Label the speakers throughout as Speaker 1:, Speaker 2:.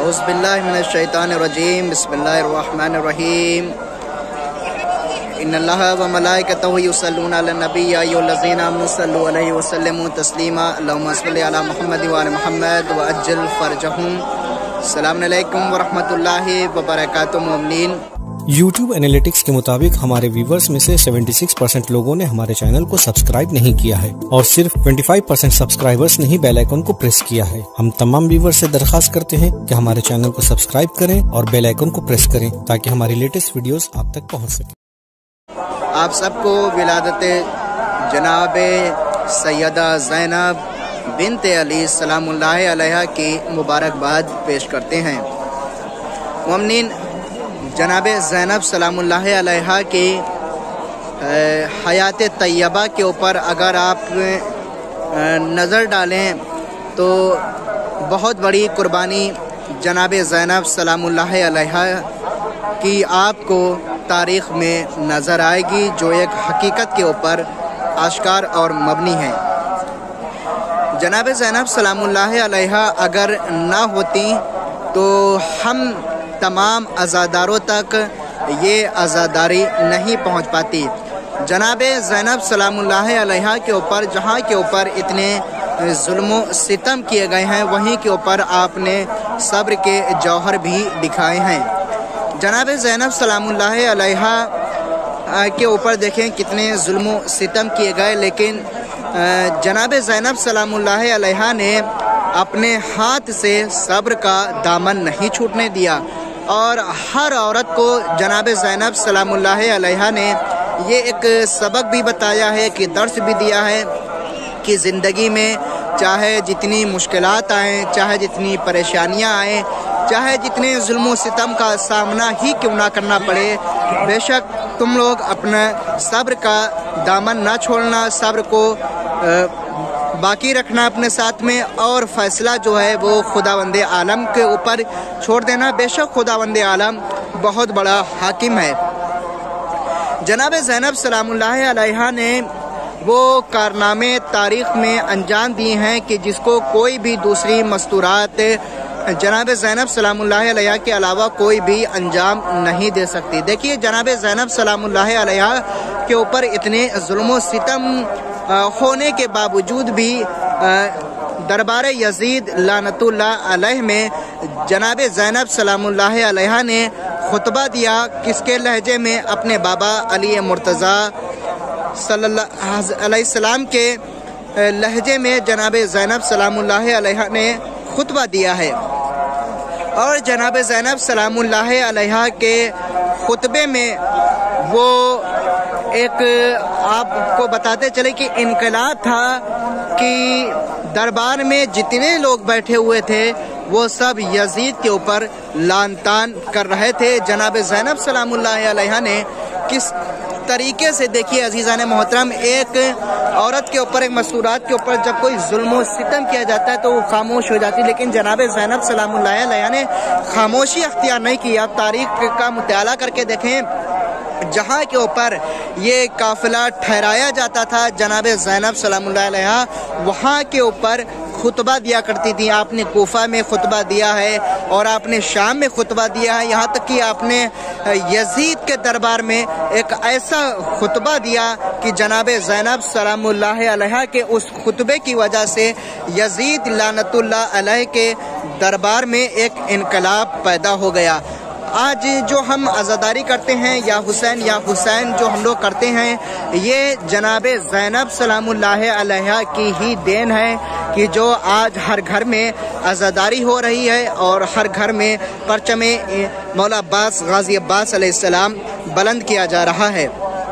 Speaker 1: अऊज़ु बिल्लाहि मिनश शैतानिर रजीम बिस्मिल्लाहिर रहमानिर रहीम इन्नल्लाहा व मलाइकतहु युसल्लूना अलन नबी या अय्युहल्लज़ीना आमनु सल्लु अलैहि व सल्लिमू तस्लीमा अल्लाहुम्मा सल्लि अला मुहम्मद व आलि मुहम्मद व अज्जिल फरजहुम। अस्सलामु अलैकुम व रहमतुल्लाहि व बरकातुहू मोमिनीन।
Speaker 2: YouTube एनालिटिक्स के मुताबिक हमारे व्यूवर्स में से 76% लोगों ने हमारे चैनल को सब्सक्राइब नहीं किया है और सिर्फ 25% सब्सक्राइबर्स ने ही बेल आइकन को प्रेस किया है। हम तमाम व्यूवर्स से दरखास्त करते हैं कि हमारे चैनल को सब्सक्राइब करें और बेल आइकन को प्रेस करें ताकि हमारी लेटेस्ट वीडियोस आप तक पहुंच सके।
Speaker 1: आप सबको विलादत जनाब सैयदा ज़ैनब बिन्त अली सलामुल्लाह अलैहा की मुबारकबाद पेश करते हैं। मोमिनीन, जनाब ज़ैनब सलामुल्लाह अलैहा की हयात तैयबा के ऊपर अगर आप नज़र डालें तो बहुत बड़ी कुर्बानी जनाब ज़ैनब सलामुल्लाह अलैहा की आपको तारीख़ में नज़र आएगी, जो एक हकीकत के ऊपर आश्कार और मबनी है। जनाब ज़ैनब सलामुल्लाह अलैहा अगर ना होती तो हम तमाम अज़ादारों तक ये अज़ादारी नहीं पहुंच पाती। जनाब ज़ैनब सलामुल्लाह अलैहा के ऊपर जहाँ के ऊपर इतने जुल्म सितम किए गए हैं, वहीं के ऊपर आपने सब्र के जौहर भी दिखाए हैं। जनाब ज़ैनब सलामुल्लाह अलैहा के ऊपर देखें कितने जुल्म सितम किए गए, लेकिन जनाब ज़ैनब सलामुल्लाह अलैहा ने अपने हाथ से सब्र का दामन नहीं छूटने दिया और हर औरत को जनाब ज़ैनब सलामुल्लाह अलैहा ने ये एक सबक भी बताया है कि दर्स भी दिया है कि ज़िंदगी में चाहे जितनी मुश्किलात आएँ, चाहे जितनी परेशानियां आएँ, चाहे जितने जुल्म सितम का सामना ही क्यों ना करना पड़े, बेशक तुम लोग अपना सब्र का दामन ना छोड़ना, सब्र को बाकी रखना अपने साथ में और फ़ैसला जो है वो खुदावंदे आलम के ऊपर छोड़ देना। बेशक खुदावंदे आलम बहुत बड़ा हाकिम है। जनाब ज़ैनब सलामुल्लाह अलैहा ने वो कारनामे तारीख़ में अंजाम दिए हैं कि जिसको कोई भी दूसरी मस्तूरात जनाब ज़ैनब सलामुल्लाह अलैहा के अलावा कोई भी अंजाम नहीं दे सकती। देखिए, जनाब ज़ैनब सलामुल्लाह अलैहा के ऊपर इतने जुल्म सितम होने के बावजूद भी दरबार यजीद लानतुल्लाह अलैह में जनाब ज़ैनब सलामुल्लाह अलैहा ने खुतबा दिया। किसके लहजे में? अपने बाबा अली मुर्तज़ा सल्लल्लाहु अलैहि वसल्लम के लहजे में जनाब ज़ैनब सलामुल्लाह अलैहा ने खुतबा दिया है। और जनाब ज़ैनब सलामुल्लाह अलैहा के खुतबे में वो एक आपको बताते चले कि इनकलाब था कि दरबार में जितने लोग बैठे हुए थे वो सब यजीद के ऊपर लान तान कर रहे थे। जनाब ज़ैनब सलामुल्लाह अलैहा ने किस तरीके से, देखिए अजीज़ान मोहतरम, एक औरत के ऊपर, एक मस्तूरात के ऊपर जब कोई जुल्म सितम किया जाता है तो वो खामोश हो जाती है, लेकिन जनाब ज़ैनब सलामुल्लाह अलैहा ने खामोशी अख्तियार नहीं किया। तारीख़ का मुताला करके देखें, जहाँ के ऊपर ये काफ़िला ठहराया जाता था जनाब ज़ैनब सलामुल्लाह अलैहा वहाँ के ऊपर खुतबा दिया करती थी। आपने कोफा में खुतबा दिया है और आपने शाम में खुतबा दिया है, यहाँ तक कि आपने यजीद के दरबार में एक ऐसा खुतबा दिया कि जनाब ज़ैनब सलामुल्लाह अलैहा के उस खुतबे की वजह से यजीद लानतुल्लाह अलैह के दरबार में एक इनकलाब पैदा हो गया। आज जो हम अज़ादारी करते हैं या हुसैन जो हम लोग करते हैं, ये जनाब ज़ैनब सलामुल्लाह अलैहा की ही देन है कि जो आज हर घर में अज़ादारी हो रही है और हर घर में परचम मौला अब्बास गाजी अब्बास अलैहिस्सलाम बुलंद किया जा रहा है।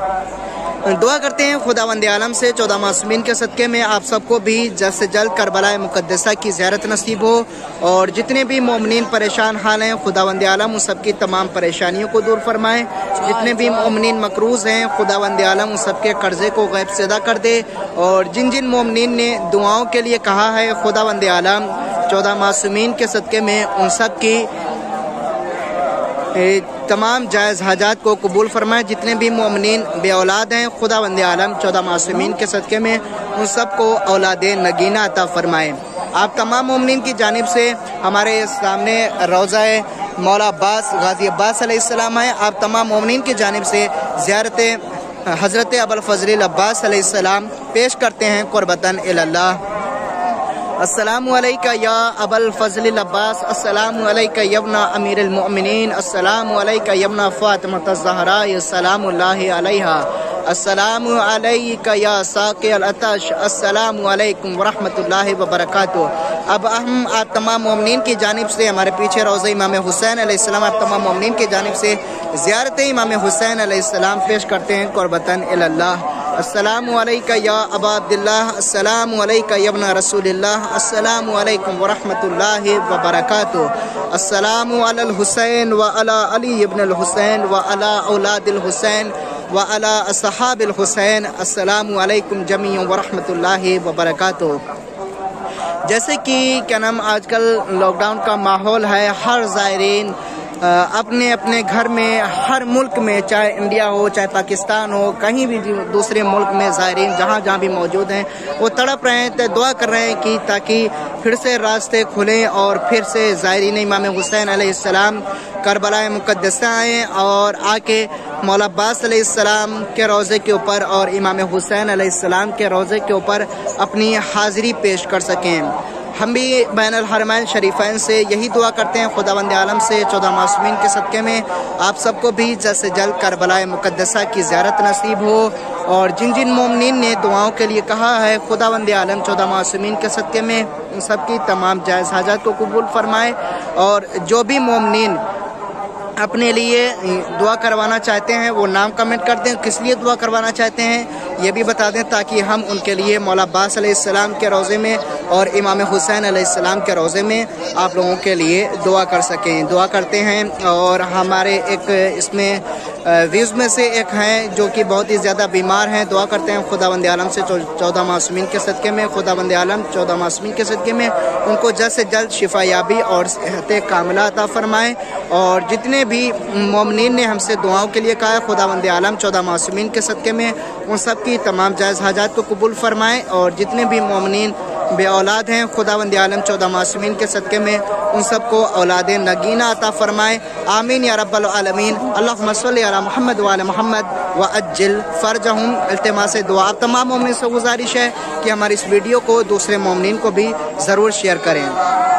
Speaker 1: दुआ करते हैं खुदावंद आलम से 14 मासूमीन के सदक़े में आप सबको भी जल्द से जल्द करबला मुक़द्दसा की ज़ियारत नसीब हो और जितने भी मोमिनीन परेशान हाल हैं खुदावंद आलम उन सबकी तमाम परेशानियों को दूर फरमाए। जितने भी मोमिनीन मकरूज़ हैं खुदावंद आलम उन सबके कर्ज़े को गैब से अदा कर दे और जिन जिन मोमिनीन ने दुआओं के लिए कहा है खुदावंद आलम 14 मासूमीन के सदक़े में उन सब की तमाम जायज़ हाजात को कबूल फरमाए। जितने भी मोमिनीन बे औलाद हैं खुदावंद आलम 14 मासूमीन के सदक़े में उन सब को औलाद नगीना अता फरमाए। آپ تمام مومنین کی جانب سے ہمارے سامنے روضہ مولا عباس غازی عباس علیہ السلام ہے، آپ تمام مومنین کی جانب سے زیارت حضرت ابوالفضل عباس علیہ السلام پیش کرتے ہیں قربتاً اللہ۔ السلام علیکہ یا ابا الفضل العباس، السلام علیکہ یا ابن امیر المؤمنین، السلام علیکہ یا ابن فاطمۃ الزہراء سلام اللہ علیہا، السلام علیکہ یا ساقی العطش، السلام علیکم ورحمۃ اللہ وبرکاتہ۔ اب ہم آپ تمام مومنین کی جانب سے ہمارے پیچھے روضہ امام حسین علیہ السلام، آپ تمام مومنین کی جانب سے زیارت امام حسین علیہ السلام پیش کرتے ہیں قربتاً اللہ۔ السلام علیکہ یا ابا عبداللہ، السلام علیکہ یا ابن رسول اللہ، السلام علیکم ورحمۃ اللہ وبرکاتہ، السلام علی الحسین وعلی علی ابن الحسین وعلی اولاد الحسین وعلی اصحاب الحسین، السلام علیکم جمیعا ورحمۃ اللہ وبرکاتہ۔ جیسے کہ کیا نام آج کل لاک ڈاؤن کا ماحول ہے، ہر زائرین اپنے اپنے گھر میں، ہر ملک میں، چاہے انڈیا ہو چاہے پاکستان ہو، کہیں بھی دوسرے ملک میں زائرین جہاں بھی موجود ہیں وہ تڑپ رہے ہیں، دعا کر رہے ہیں کہ تاکہ پھر سے راستے کھلیں اور پھر سے زائرین امام حسین علیہ السلام کربلا مقدسہ آئیں اور آ کے مولا عباس علیہ السلام کے روضے کے اوپر اور امام حسین علیہ السلام کے روضے کے اوپر اپنی حاضری پیش کر سکیں۔ ہم بھی بین الحرمین شریفین سے یہی دعا کرتے ہیں، خداوند عالم سے 14 معصومین کے صدقے میں آپ سب کو بھی جلد سے جلد کربلا مقدسہ کی زیارت نصیب ہو، اور جن جن مومنین نے دعاؤں کے لیے کہا ہے خداوند عالم 14 معصومین کے صدقے میں ان سب کی تمام جائز حاجات کو قبول فرمائے، اور جو بھی مومنین اپنے لیے دعا کروانا چاہتے ہیں وہ نام کمنٹ کر دیں، کس لیے دعا کروانا چاہتے ہیں یہ بھی بتا دیں تاکہ ہم ان کے لیے مولا عباس علیہ السلام کے روضے میں اور امام حسین علیہ السلام کے روضے میں آپ لوگوں کے لیے دعا کر سکیں۔ دعا کرتے ہیں، اور ہمارے ایک اس میں ویوز میں سے ایک ہیں جو کہ بہت ہی زیادہ بیمار ہیں، دعا کرتے ہیں خداوند عالم سے 14 معصومین کے صدقے میں، خداوند عالم 14 معصومین کے صدقے میں ان کو جلد سے جلد شفا یابی اور صحت کاملہ عطا فرمائیں، اور جتنے بھی مومنین نے ہم سے دعاؤں کے لیے کہا ہے خداوند عالم 14 معصومین کے صدقے میں ان سب کی تمام جائز حاجات کو قبول فرمائیں، اور جتنے بھی مومنین بے اولاد ہیں خداوند عالم 14 معصومین کے صدقے میں ان سب کو اولاد نگینہ عطا فرمائیں، آمین یا رب العالمین۔ اللہم صلی علی محمد وعلی محمد وعجل فرجہم۔ التماس دعا آپ تمام مومنین سے گزارش ہے کہ ہماری اس ویڈیو کو دوسرے مومنین کو بھی ضرور شیئر کریں۔